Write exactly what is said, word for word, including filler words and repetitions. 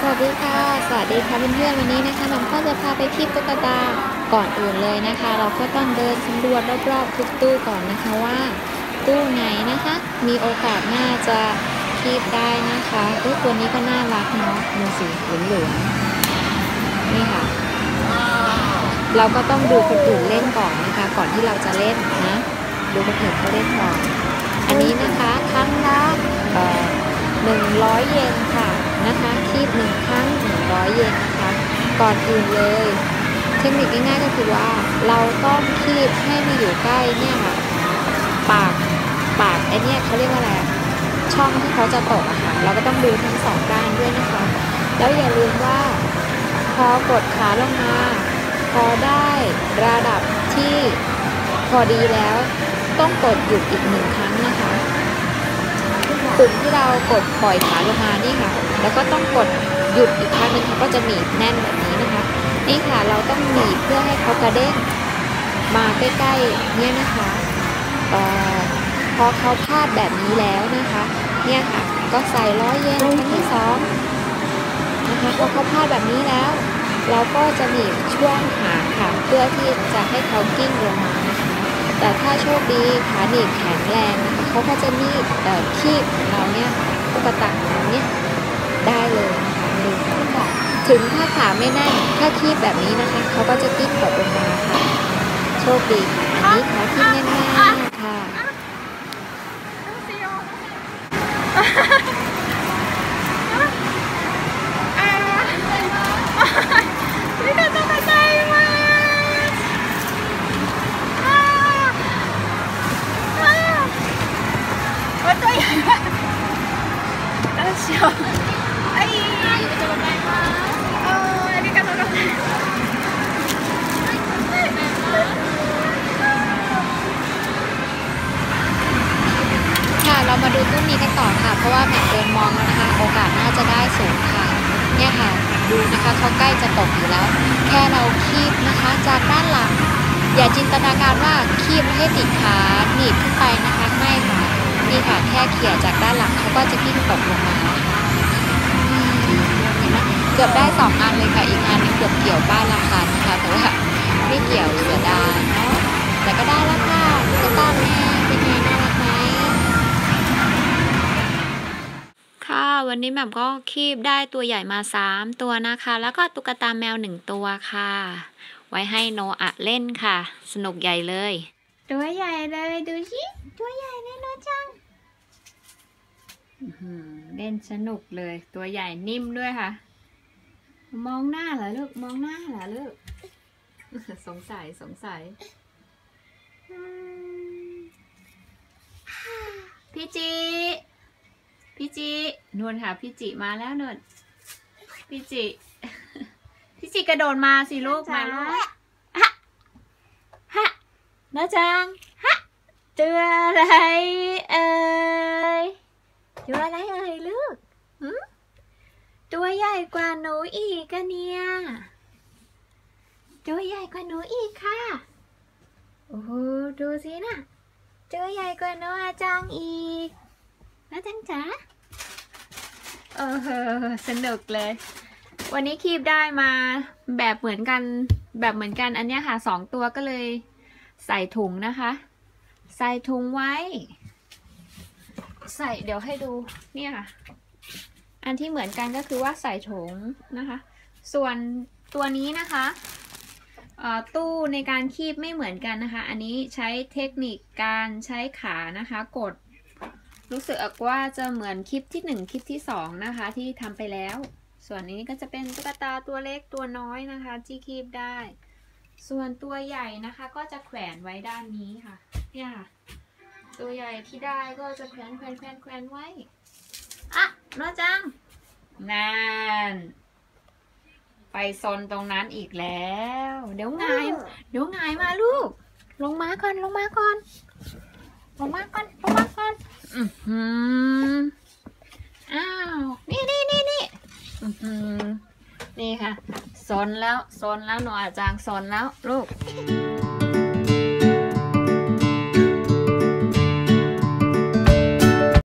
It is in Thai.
วัสดีค่ะสวัสดีค่ะเพื่อนๆวันนี้นะคะน้องก็จะพาไปที่ตุ๊กตาก่อนอื่นเลยนะคะเราก็ต้องเดินสำรวจรอบๆทุกตู้ก่อนนะคะว่าตู้ไหนนะคะมีโอกาสน่าจะคีบได้นะคะเอ้ยตัวนี้ก็น่ารักเนาะดูสีเหลืองๆนี่ค่ะเราก็ต้องดูคนอื่นเล่นก่อนนะคะก่อนที่เราจะเล่นนะดูคนอื่นเขาเล่นก่อนอันนี้นะคะครั้งละเอ่อหนึ่งร้อยเยนค่ะนะคะคีบหนึ่งครั้งหนึ่งร้อยเยนนะคะก่อนอื่นเลยเทคนิคง่ายๆก็คือว่าเราต้องคีบให้มาอยู่ใกล้เนี่ยค่ะปากปากไอเนี่ยเขาเรียกว่าอะไรช่องที่เขาจะตกอะค่ะเราก็ต้องดูทั้งสองด้านด้วยนะคะแล้วอย่าลืมว่าพอกดขาลงมาพอได้ระดับที่พอดีแล้วต้องกดหยุดอีกหนึ่งครั้งนะคะปุ่มที่เรากดปล่อยขาลงมานี่ค่ะแล้วก็ต้องกดหยุดอีกครั้งนึงค่ะก็จะหนีบแน่นแบบนี้นะคะนี่ค่ะเราต้องหนีบเพื่อให้เขากระเด้งมาใกล้ๆเนี่ยนะคะเอ่อพอเขาพลาดแบบนี้แล้วนะคะเนี่ยค่ะก็ใส่ร้อยเยนครั้งที่สองนะคะพอเขาพลาดแบบนี้แล้วเราก็จะหนีบช่วงหางค่ะเพื่อที่จะให้เขากิ้งลงมานะคะแต่ถ้าโชคดีขาหนีบแข็งแรงนะคะเขาก็จะหนีบเอ่อคีบของเราเนี่ยตุ๊กตาของเราเนี่ยได้เลยนะคะดูค่ะถึงถ้าขาไม่แน่นถ้าคีบแบบนี้นะคะเขาก็จะกิ้งตกลงมาค่ะโชคดีค่ะอันนี้ขาคีบแน่นๆค่ะเรามาดูตู้นี้กันต่อค่ะเพราะว่าแหม่เดินมองแล้วนะคะโอกาสน่าจะได้สูงค่ะเนี่ยค่ะดูนะคะเขาใกล้จะตกอยู่แล้วแค่เราคีบนะคะจากด้านหลังอย่าจินตนาการว่าคีบให้ติดขาหนีบขึ้นไปนะคะไม่ค่ะนี่ค่ะแค่เขี่ยจากด้านหลังเขาก็จะกิ้งตกลงมาเห็นไหมเกือบได้สองอันเลยค่ะอีกอันนึงเกือบเกี่ยวป้ายราคานะคะแต่ว่าไม่เกี่ยวเสียดายเนาะแต่ก็ได้แล้วค่ะตุ๊กตาแม่เป็นไงน่ารักไหมค่ะวันนี้แหม่มก็คีบได้ตัวใหญ่มาสามตัวนะคะแล้วก็ตุ๊กตาแมวหนึ่งตัวค่ะไว้ให้โนอะเล่นค่ะสนุกใหญ่เลยตัวใหญ่เลยดูสิตัวใหญ่เลยโนจังเล่นสนุกเลยตัวใหญ่นิ่มด้วยค่ะมองหน้าเหรอลูกมองหน้าเหรอลูกสงสัยสงสัยพี่จีพี่จินวลค่ะพี่จิมาแล้วนวลพี่จิพี่จิกระโดดมาสิลูกมาลูกฮะฮะนะจังฮะตัวอะไรเอ่ยตัวอะไรเอ่ยลูกตัวใหญ่กว่าหนูอีกกันเนี่ยตัวใหญ่กว่าหนูอีกค่ะโอ้โหดูสินะตัวใหญ่กว่าหนูอาจังอีกนะจังจ๋าเออสนุกเลยวันนี้คีบได้มาแบบเหมือนกันแบบเหมือนกันอันนี้ค่ะสองตัวก็เลยใส่ถุงนะคะใส่ถุงไว้ใส่เดี๋ยวให้ดูเนี่ยค่ะอันที่เหมือนกันก็คือว่าใส่ถุงนะคะส่วนตัวนี้นะคะตู้ในการคีบไม่เหมือนกันนะคะอันนี้ใช้เทคนิคการใช้ขานะคะกดรู้สึกว่าจะเหมือนคลิปที่หนึ่งคลิปที่สองนะคะที่ทำไปแล้วส่วนนี้ก็จะเป็นตุ๊กตาตัวเล็กตัวน้อยนะคะที่คีบได้ส่วนตัวใหญ่นะคะก็จะแขวนไว้ด้านนี้ค่ะเนี่ยค่ะตัวใหญ่ที่ได้ก็จะแขวนแขวนแขวนแขวนไว้อ่ะน้อจังนั่นไปซนตรงนั้นอีกแล้วเดี๋ยวงายเดี๋ยวงายมาลูกลงมาก่อนลงมาก่อนลงมาก่อนลงมาก่อนอือหืออ้าวนี่นี่นี่นี่อือหือนี่ค่ะซนแล้วซนแล้วหนูอาจารย์ซนแล้วลูก